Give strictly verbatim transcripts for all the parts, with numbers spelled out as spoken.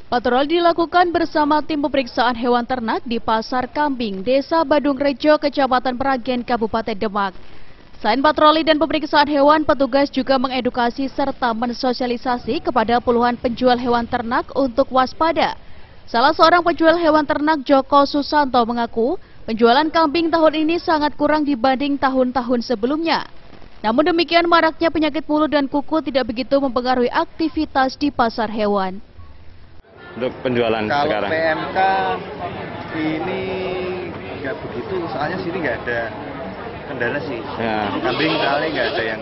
Patroli dilakukan bersama tim pemeriksaan hewan ternak di Pasar Kambing, Desa Badung Rejo, Kecamatan Peragen, Kabupaten Demak. Selain patroli dan pemeriksaan hewan, petugas juga mengedukasi serta mensosialisasi kepada puluhan penjual hewan ternak untuk waspada. Salah seorang penjual hewan ternak, Joko Susanto, mengaku penjualan kambing tahun ini sangat kurang dibanding tahun-tahun sebelumnya. Namun demikian, maraknya penyakit mulut dan kuku tidak begitu mempengaruhi aktivitas di pasar hewan. Untuk penjualan kalau sekarang? P M K ini nggak begitu, soalnya sini nggak ada kendala sih. Ya. Kambing kali nggak ada yang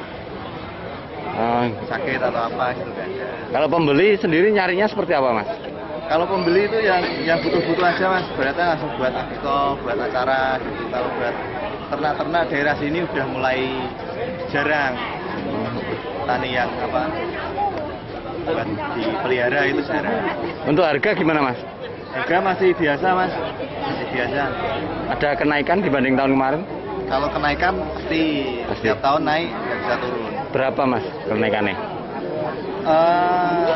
uh, sakit atau apa gitu kan. Kalau pembeli sendiri nyarinya seperti apa, Mas? Kalau pembeli itu yang yang butuh-butuh aja, Mas. Berarti langsung buat akiko, buat acara gitu. Kalau buat ternak-ternak daerah sini udah mulai jarang. Tani yang apa? Buat dipelihara itu jarang. Untuk harga gimana, Mas? Harga masih biasa, Mas. Masih biasa. Ada kenaikan dibanding tahun kemarin? Kalau kenaikan pasti, pasti. Setiap tahun naik, nggak bisa turun. Berapa, Mas, kenaikannya? Uh,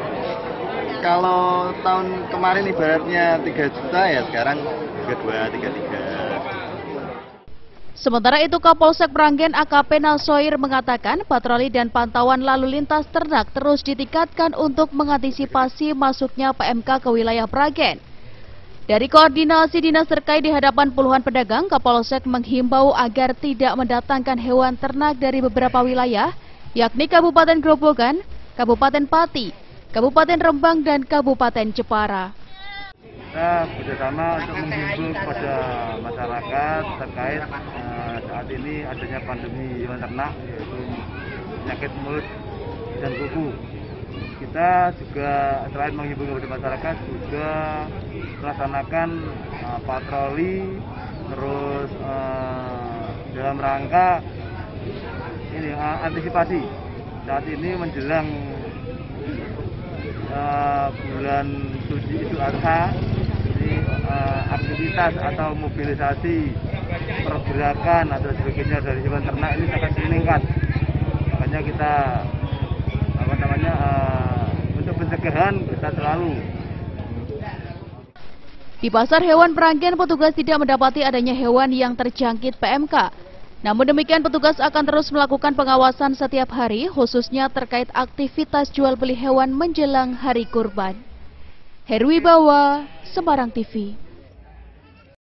kalau tahun kemarin ibaratnya tiga juta, ya sekarang tiga puluh dua, tiga puluh tiga. Sementara itu, Kapolsek Peragen A K P Nasoir mengatakan patroli dan pantauan lalu lintas ternak terus ditingkatkan untuk mengantisipasi masuknya P M K ke wilayah Peragen. Dari koordinasi dinas terkait di hadapan puluhan pedagang, Kapolsek menghimbau agar tidak mendatangkan hewan ternak dari beberapa wilayah, yakni Kabupaten Grobogan, Kabupaten Pati, Kabupaten Rembang, dan Kabupaten Jepara. Kita bekerjasama untuk menghimbau kepada masyarakat terkait uh, saat ini adanya pandemi hewan ternak, yaitu penyakit mulut dan kuku. Kita juga selain menghimbau kepada masyarakat juga melaksanakan uh, patroli terus uh, dalam rangka ini uh, antisipasi saat ini menjelang uh, bulan suci Idul Adha. Uh, aktivitas atau mobilisasi pergerakan atau sebagainya dari hewan ternak ini sangat meningkat. Makanya kita apa namanya uh, untuk pencegahan kita selalu. Di pasar hewan Peragen, petugas tidak mendapati adanya hewan yang terjangkit P M K. Namun demikian, petugas akan terus melakukan pengawasan setiap hari, khususnya terkait aktivitas jual beli hewan menjelang hari kurban. Herwibawa, Semarang T V.